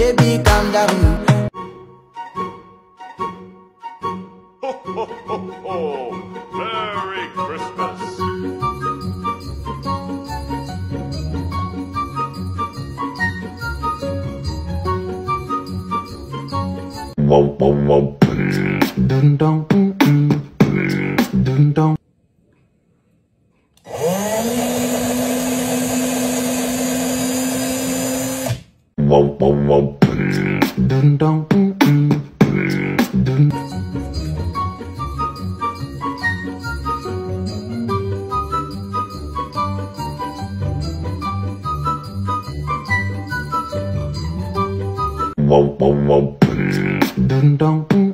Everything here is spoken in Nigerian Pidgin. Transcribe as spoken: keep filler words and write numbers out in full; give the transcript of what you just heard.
baby, calm down. Ho, ho, ho, ho! Merry Christmas! Wow, wow, wow. Dun dun, mm, mm. Dun dun. Wow, wow, wow. Dun dun, mm, mm. Dun. Wow, wow, wow. Dun dun, mm.